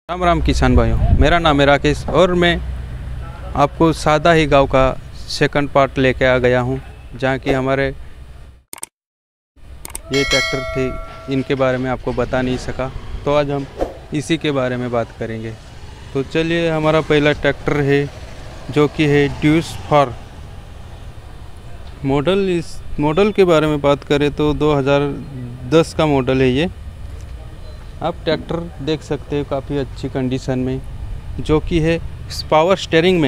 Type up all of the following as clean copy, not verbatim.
राम राम किसान भाइयों, मेरा नाम है राकेश और मैं आपको सादा ही गांव का सेकंड पार्ट लेके आ गया हूं, जहां की हमारे ये ट्रैक्टर थे, इनके बारे में आपको बता नहीं सका, तो आज हम इसी के बारे में बात करेंगे। तो चलिए, हमारा पहला ट्रैक्टर है जो कि है ड्यूस फॉर मॉडल। इस मॉडल के बारे में बात करें तो 2010 का मॉडल है ये। आप ट्रैक्टर देख सकते हो काफ़ी अच्छी कंडीशन में, जो कि है पावर स्टीयरिंग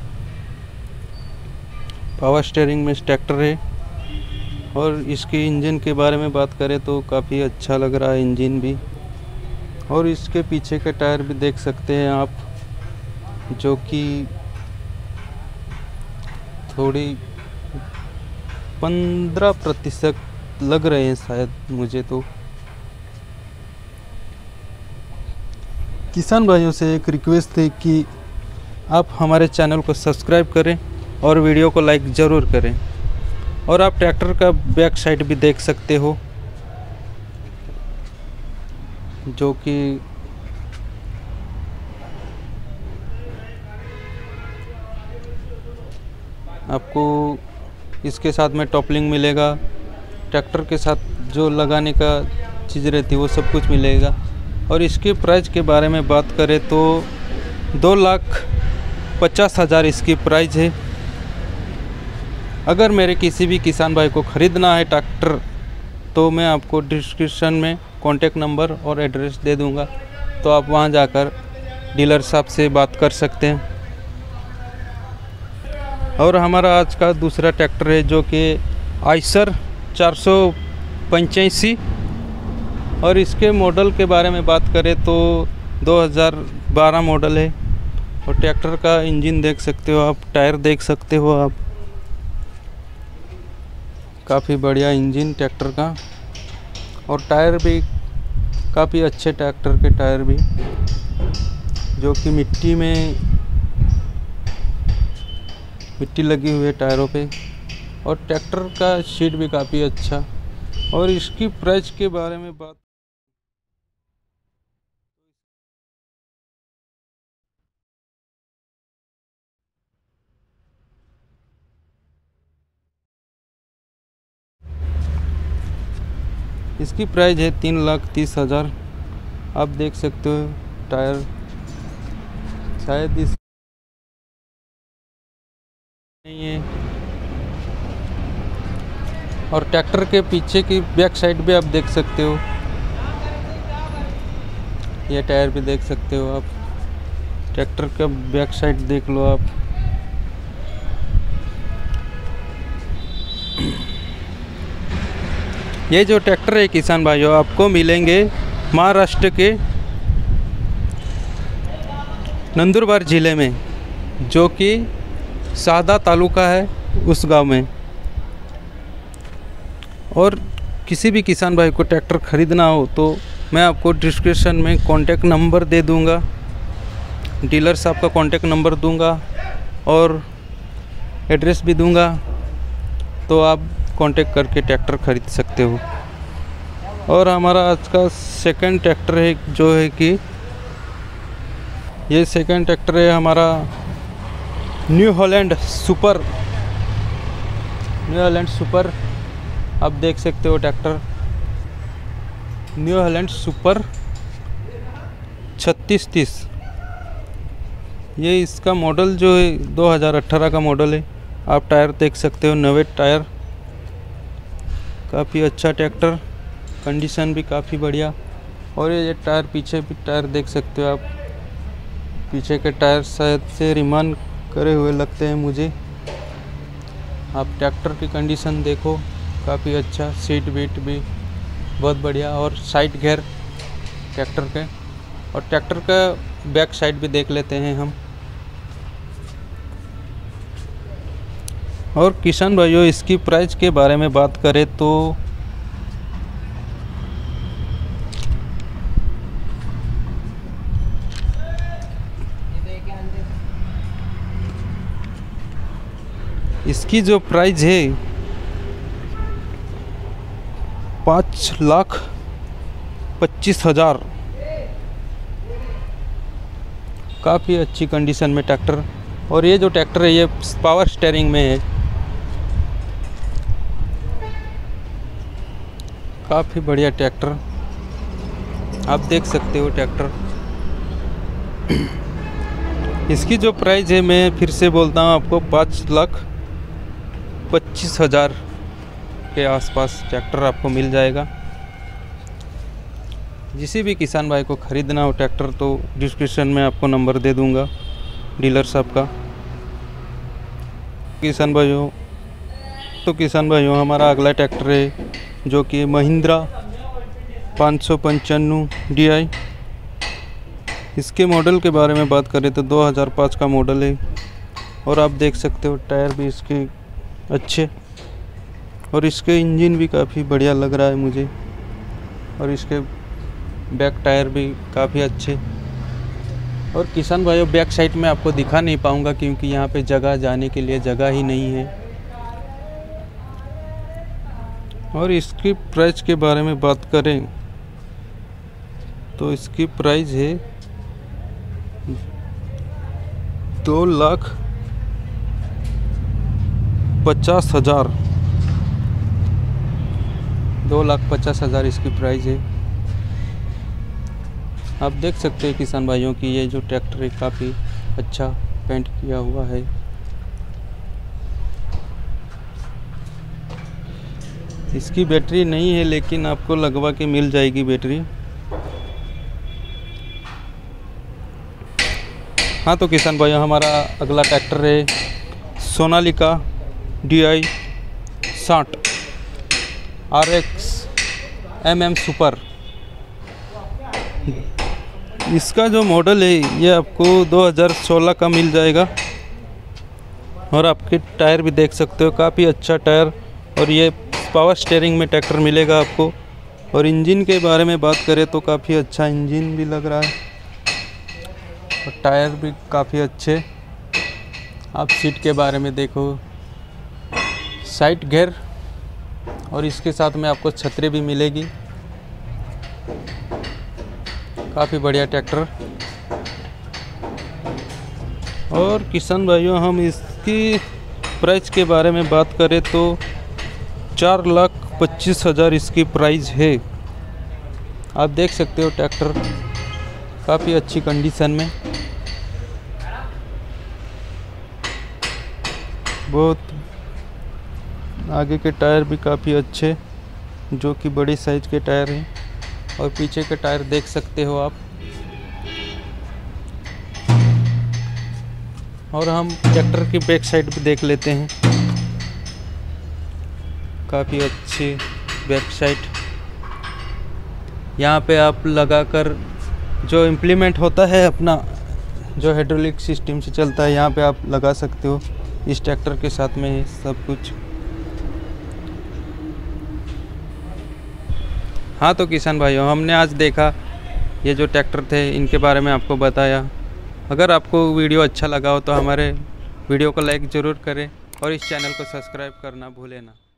में ट्रैक्टर है। और इसके इंजन के बारे में बात करें तो काफ़ी अच्छा लग रहा है इंजन भी। और इसके पीछे का टायर भी देख सकते हैं आप, जो कि थोड़ी 15% लग रहे हैं शायद मुझे। तो किसान भाइयों से एक रिक्वेस्ट है कि आप हमारे चैनल को सब्सक्राइब करें और वीडियो को लाइक ज़रूर करें। और आप ट्रैक्टर का बैक साइड भी देख सकते हो, जो कि आपको इसके साथ में टॉपलिंग मिलेगा। ट्रैक्टर के साथ जो लगाने का चीज़ रहती है वो सब कुछ मिलेगा। और इसके प्राइस के बारे में बात करें तो 2,50,000 इसकी प्राइस है। अगर मेरे किसी भी किसान भाई को ख़रीदना है ट्रैक्टर, तो मैं आपको डिस्क्रिप्शन में कॉन्टेक्ट नंबर और एड्रेस दे दूंगा, तो आप वहां जाकर डीलर साहब से बात कर सकते हैं। और हमारा आज का दूसरा ट्रैक्टर है जो कि आइसर 485। और इसके मॉडल के बारे में बात करें तो 2012 मॉडल है। और ट्रैक्टर का इंजन देख सकते हो आप, टायर देख सकते हो आप, काफ़ी बढ़िया इंजन ट्रैक्टर का। और टायर भी काफ़ी अच्छे ट्रैक्टर के टायर भी, जो कि मिट्टी लगी हुई है टायरों पे। और ट्रैक्टर का सीट भी काफ़ी अच्छा। और इसकी प्राइस के बारे में बात इसकी प्राइस है 3,30,000। आप देख सकते हो टायर शायद इस नहीं है। और ट्रैक्टर के पीछे की बैक साइड भी आप देख सकते हो, ये टायर भी देख सकते हो आप। ट्रैक्टर का बैक साइड देख लो आप। ये जो ट्रैक्टर है किसान भाइयों, आपको मिलेंगे महाराष्ट्र के नंदुरबार ज़िले में, जो कि सादा तालुका है उस गांव में। और किसी भी किसान भाई को ट्रैक्टर ख़रीदना हो तो मैं आपको डिस्क्रिप्शन में कॉन्टेक्ट नंबर दे दूंगा, डीलर साहब का कॉन्टेक्ट नंबर दूंगा और एड्रेस भी दूंगा, तो आप कांटेक्ट करके ट्रैक्टर ख़रीद सकते हो। और हमारा आज का सेकंड ट्रैक्टर है, जो है कि ये सेकंड ट्रैक्टर है हमारा न्यू हॉलैंड सुपर। आप देख सकते हो ट्रैक्टर न्यू हॉलैंड सुपर 3630। ये इसका मॉडल जो है 2018 का मॉडल है। आप टायर देख सकते हो, नवे टायर, काफ़ी अच्छा ट्रैक्टर, कंडीशन भी काफ़ी बढ़िया। और ये टायर पीछे भी टायर देख सकते हो आप, पीछे के टायर शायद से रिमान करे हुए लगते हैं मुझे। आप ट्रैक्टर की कंडीशन देखो, काफ़ी अच्छा, सीट बीट भी बहुत बढ़िया। और साइड गेयर ट्रैक्टर के, और ट्रैक्टर का बैक साइड भी देख लेते हैं हम। और किसान भाइयों, इसकी प्राइस के बारे में बात करें तो इसकी जो प्राइस है 5,25,000 काफ़ी अच्छी कंडीशन में ट्रैक्टर। और ये जो ट्रैक्टर है ये पावर स्टीयरिंग में है, काफ़ी बढ़िया ट्रैक्टर, आप देख सकते हो ट्रैक्टर। इसकी जो प्राइस है मैं फिर से बोलता हूँ आपको, 5,25,000 के आसपास ट्रैक्टर आपको मिल जाएगा। जिसी भी किसान भाई को ख़रीदना हो ट्रैक्टर तो डिस्क्रिप्शन में आपको नंबर दे दूंगा डीलर साहब का। किसान भाइयों हमारा अगला ट्रैक्टर है जो कि महिंद्रा 595 DI। इसके मॉडल के बारे में बात करें तो 2005 का मॉडल है। और आप देख सकते हो टायर भी इसके अच्छे, और इसके इंजन भी काफ़ी बढ़िया लग रहा है मुझे। और इसके बैक टायर भी काफ़ी अच्छे। और किसान भाइयों बैक साइड में आपको दिखा नहीं पाऊँगा क्योंकि यहाँ पे जगह जाने के लिए जगह ही नहीं है। और इसकी प्राइस के बारे में बात करें तो इसकी प्राइस है 2,50,000 2,50,000 इसकी प्राइस है। आप देख सकते हैं किसान भाइयों की ये जो ट्रैक्टर है काफ़ी अच्छा पेंट किया हुआ है। इसकी बैटरी नहीं है लेकिन आपको लगवा के मिल जाएगी बैटरी। हाँ तो किसान भाइयों हमारा अगला ट्रैक्टर है Sonalika DI 60 RX MM super. इसका जो मॉडल है ये आपको 2016 का मिल जाएगा। और आपके टायर भी देख सकते हो काफ़ी अच्छा टायर, और ये पावर स्टीयरिंग में ट्रैक्टर मिलेगा आपको। और इंजन के बारे में बात करें तो काफ़ी अच्छा इंजन भी लग रहा है, और टायर भी काफ़ी अच्छे। आप सीट के बारे में देखो, साइड गियर, और इसके साथ में आपको छतरी भी मिलेगी। काफ़ी बढ़िया ट्रैक्टर। और किसान भाइयों हम इसकी प्राइस के बारे में बात करें तो 4,25,000 इसकी प्राइस है। आप देख सकते हो ट्रैक्टर काफ़ी अच्छी कंडीशन में, बहुत आगे के टायर भी काफ़ी अच्छे जो कि बड़ी साइज के टायर हैं। और पीछे के टायर देख सकते हो आप। और हम ट्रैक्टर की बैक साइड भी देख लेते हैं, काफ़ी अच्छी बैक साइड। यहाँ पे आप लगाकर जो इम्प्लीमेंट होता है अपना जो हाइड्रोलिक सिस्टम से चलता है, यहाँ पे आप लगा सकते हो। इस ट्रैक्टर के साथ में है सब कुछ। हाँ तो किसान भाइयों हमने आज देखा ये जो ट्रैक्टर थे इनके बारे में आपको बताया। अगर आपको वीडियो अच्छा लगा हो तो हमारे वीडियो को लाइक ज़रूर करें और इस चैनल को सब्सक्राइब करना भूलें ना।